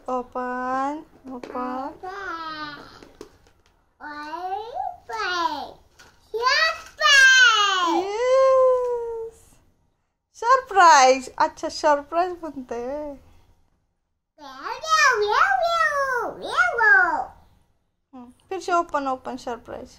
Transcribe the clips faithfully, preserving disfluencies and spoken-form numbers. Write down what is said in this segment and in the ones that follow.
Open. Open. Yes. Surprise. अच्छा surprise बनते हैं. फिर से open open surprise.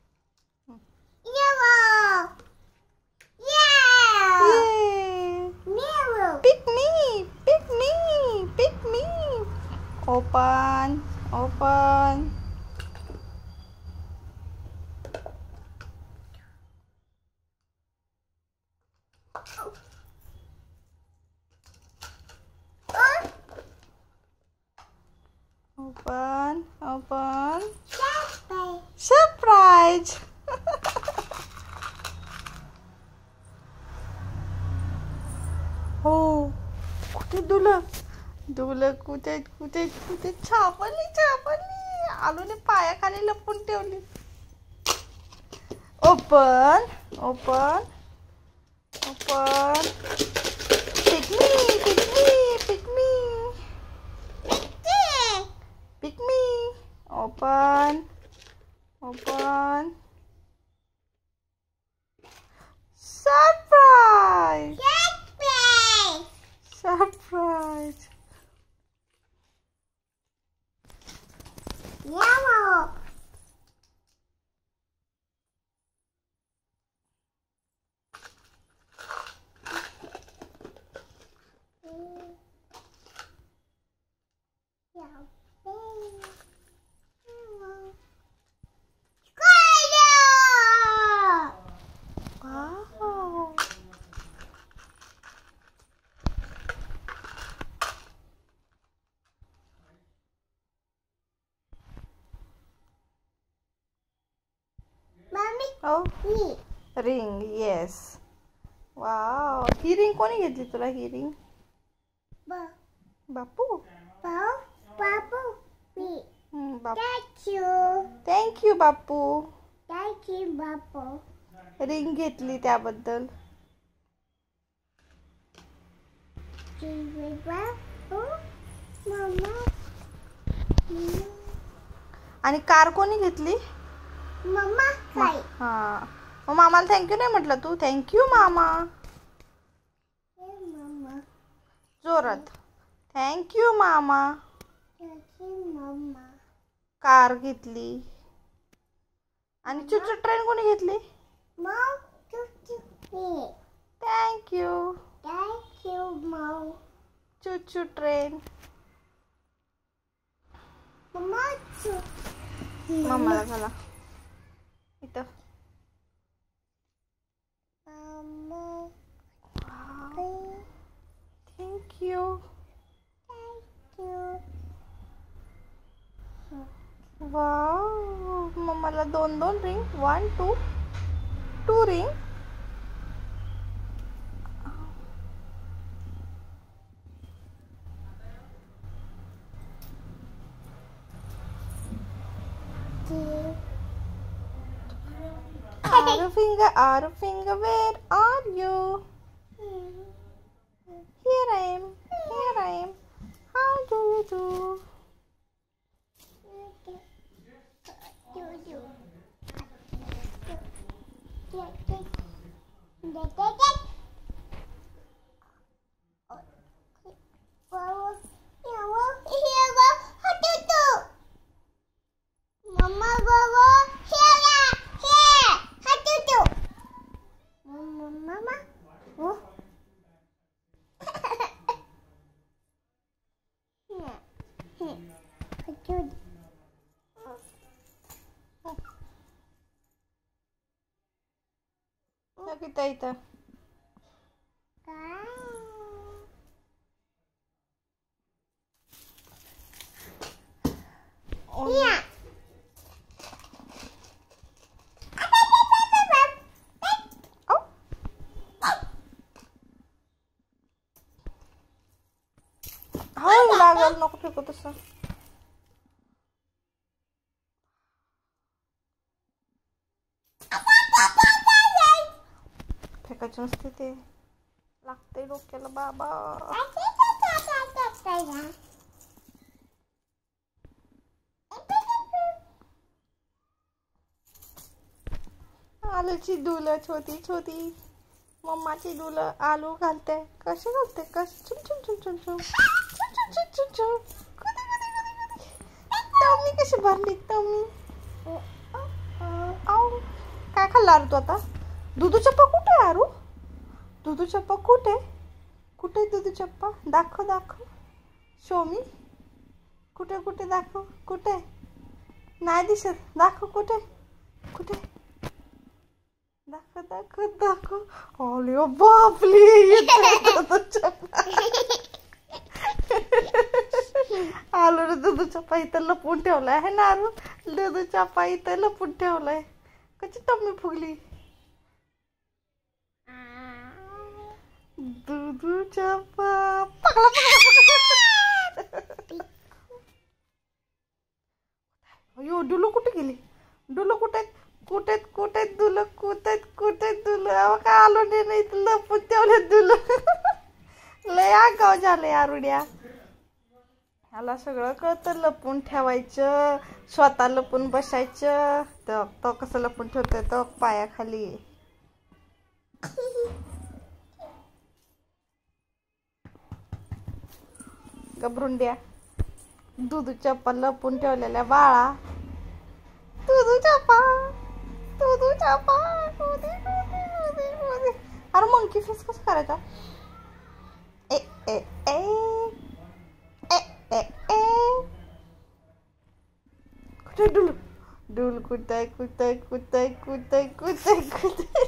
Pick me, pick me, pick me. Open, open. Open, open. Surprise. हो कुठे दुलं दुलं कुठे कुठे कुठे छापली छापली आलूने पायाखाली लपून ठेवली. Open open open. Pick me pick me pick me pick me. Open open. Surprise surprise. Yellow. Oh, ring. Yes. Wow. ही रिंग कोणी घेतली तुला ही रिंग? बापू. बापू. बापू. Thank you. Thank you बापू. Thank you बापू. रिंग घेतली त्याबद्दल. बापू. मम्मा. आणि कार कोणी घेतली? मम्मा काय? हा मग मामाला थँक्यू नाही म्हटलं तू? थँक्यू मामा. मम्मा. जोरात. थँक्यू मामा. मम्मा. कार घेतली. आणि चुचू ट्रेन कोणी घेतली? मग चुचू. थँक्यू. थँक्यू मग. चुचू ट्रेन. मम्मा चु. मम्माला झाला इथं. थँक्यू. वाव मम्माला दोन दोन ring. One two two ring. Finger, our finger, where are you? Here I am, here I am. How do you do? Mama bawa here here hatu tu. Mama mama. Oh. Here. Here. Hatu. ना किती इथं. Yeah. लागल नको फेकू तसं. फेकायचं नसते ते. लागते डोक्याला बाबा. आलूची डुलं छोटी छोटी. मम्माची डुलं आलू घालते. कशी घालते? कशी चुम चुम चुम चुम चुम चुम चुम चुम चुम. कुदी कुदी कुदी कुदी. टम्मी कशी भरली टम्मी. आऊ काय खाल्ला रे तू आता? दुधू चप्पा कुठे आहे आरू? दुधू चप्पा कुठे? कुठे दुधू चप्पा? दाखव दाखव. Show me. कुठे कुठे दाखव. कुठे? नाही दिसत. दाखव कुठे कुठे. दाखव दाखव दाखव. अरे बापले दुधू चप्पा. आलू रे दुधू चप्पा इथं लपून ठेवलाय है ना आरू? दुधू चप्पा इथं लपून ठेवलाय. कशी टम्मी फुगली. दुधू चप्पा पकला पकला. अयो डुलू कुठे गेली? डुलू कुठे कुठे कुठे डुलू कुठे कुठे डुलू. अहो काय आलो नाही इथं लपून ठेवले डुलू. लय आगाव झाले आरुड्या. ह्याला सगळं कळतं लपून ठेवायचं. स्वतः लपून बसायचं. तर तो कसं लपून ठेवतोय तो पायाखाली. गबरुंड्या. दुधू चप्पा लपून ठेवलेल्या बाळा. दुधू चप्पा दुधू चप्पा. अरे मंकी फेस कसं करायचा? ए ए ए ए ए ए. कुठे डुल डुल कुठे कुठे कुठे कुठे कुठे कुठे.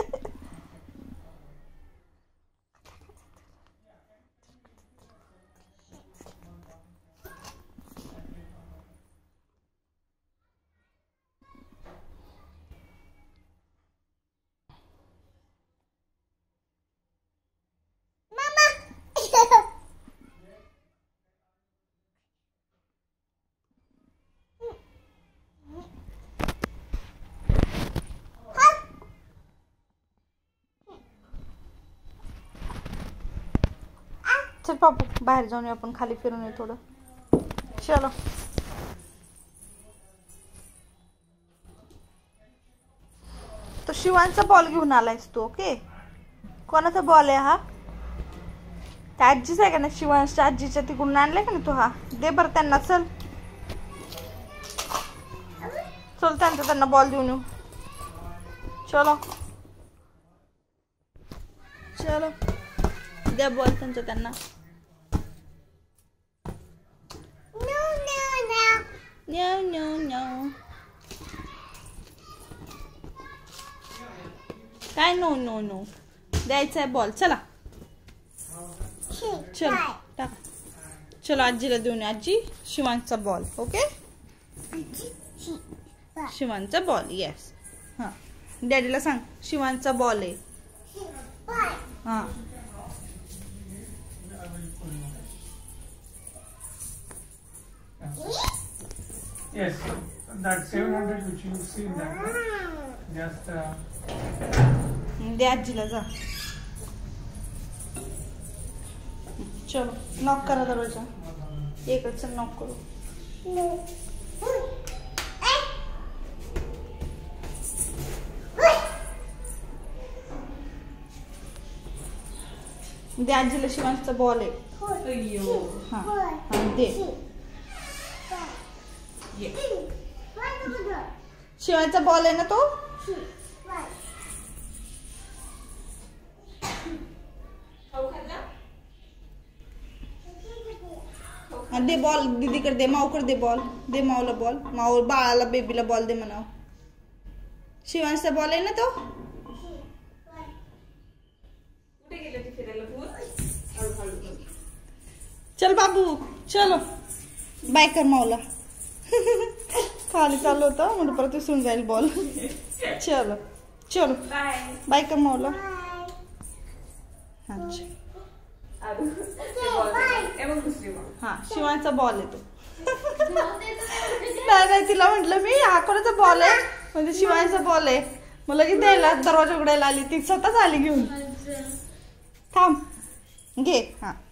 चल बाबू बाहेर जाऊन आपण खाली फिरून येऊ थोडं. चलो. तो शिवांचा बॉल घेऊन आलायस तू. ओके. कोणाचा बॉल आहे हा? त्या आजीच आहे का ना? शिवांच्या आजीच्या तिकडून आणलाय का ना तू? हा दे बरं त्यांना. चल चल त्यांचा त्यांना बॉल देऊन येऊ. चलो चलो द्या बॉल त्यांचा त्यांना. No, no, no. काय नो नो नो. द्यायचा आहे बॉल. चला चलो टाका. चलो आजीला देऊन आजी शिवांचा बॉल. ओके. शिवांचा बॉल. येस. हां डॅडीला सांग शिवांचा बॉल आहे. हां Yes, that seven hundred which you see in that, just uh, दे आजीला जा. चलो नॉक करा दरवाजा. एकच नॉक करू. दे आजीला शिवांचा बॉल आहे. हां हां दे. शिवांचा बॉल आहे ना तो. दे बॉल दीदीकडे दे. माऊकडे दे बॉल. दे माऊला बॉल. माऊ बाळाला बेबीला बॉल दे म्हणाव. शिवांचा बॉल आहे ना तो. चल बाबू चलो बाय कर माऊला. खाली चालू होतं म्हणून परत विसरून जाईल बॉल. चलो चलो बाय कर माऊला. हा शिवांचा बॉल आहे तो. नाही नाही तिला म्हटलं मी हा कोणाचा बॉल आहे म्हणजे शिवांचा बॉल आहे. मला की द्यायला दरवाजा उघडायला आली ती स्वतःच आली घेऊन. थांब घे. हा